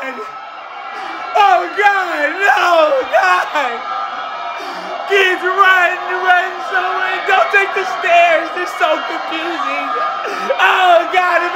God! Oh God! No! God! Kids, run! Run somewhere! Don't take the stairs! They're so confusing! Oh God!